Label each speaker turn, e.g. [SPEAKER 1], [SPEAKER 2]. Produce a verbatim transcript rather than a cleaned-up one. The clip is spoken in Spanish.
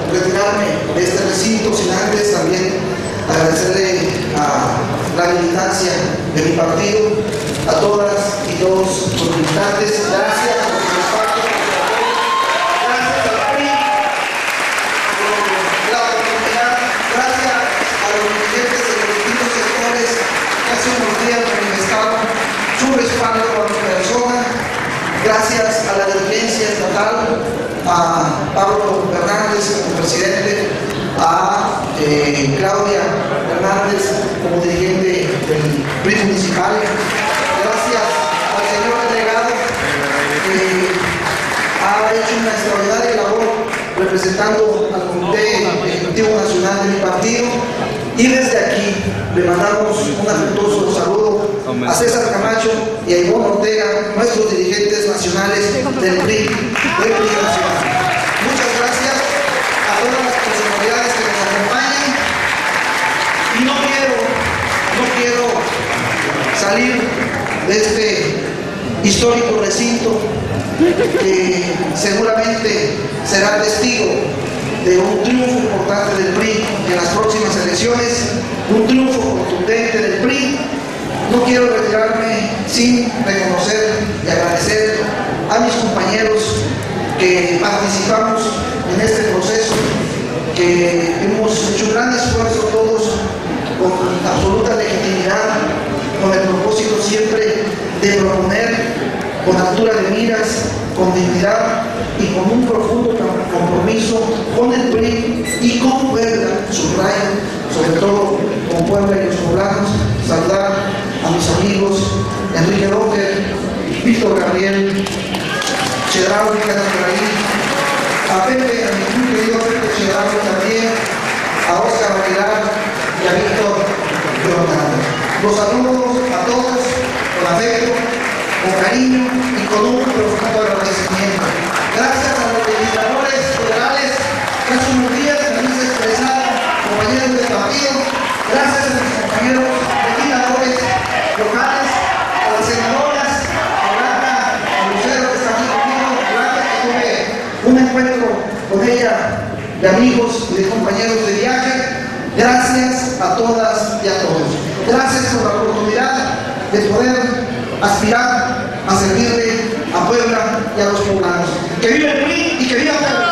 [SPEAKER 1] retirarme de este recinto sin antes también agradecerle a la militancia de mi partido, a todas y todos los militantes. Gracias por su respaldo, gracias al P R I por la oportunidad, gracias a los dirigentes de los distintos sectores que hace unos días manifestaron su respaldo a mi persona. Gracias a la dirigencia estatal, a Pablo Hernández como presidente, a eh, Claudia Hernández como dirigente del P R I municipal. Gracias al señor delegado que ha hecho una extraordinaria labor representando al Comité Ejecutivo Nacional de mi partido. Y desde aquí le mandamos un afectuoso saludo a César Camacho y a Ivonne Ortega, nuestros dirigentes nacionales del P R I, del P R I nacional. Muchas gracias a todas las personalidades que nos acompañan. Y no quiero, no quiero salir de este histórico recinto que seguramente será testigo de un triunfo importante del P R I en las próximas elecciones, un triunfo contundente del P R I. No quiero retirarme sin reconocer y agradecer a mis compañeros que participamos en este proceso, que hemos hecho un gran esfuerzo todos con absoluta legitimidad, con el propósito siempre de proponer con altura de miras, con dignidad y con un profundo compromiso con el P R I y con Puebla, subrayo, sobre todo con Puebla y los poblanos. Saludar a mis amigos Enrique Docker, Víctor Gabriel, Chedraui, que andan por ahí, a Pepe, a mi muy querido Pepe Chedraui también, a Oscar Aguilar y a Víctor Leonardo. Los saludo a todos con afecto, con cariño y con un profundo agradecimiento. Gracias a los legisladores federales que hace unos días me han expresado, compañeros del partido. Gracias a mis compañeros legisladores locales, a las senadoras, a Blanca, a Lucero que está aquí conmigo, Blanca, que tuve un encuentro con ella de amigos y de compañeros de viaje. Gracias a todas y a todos. Gracias por la oportunidad de poder aspirar a servirle a Puebla y a los poblanos. ¡Que viva el P R I y que viva Puebla!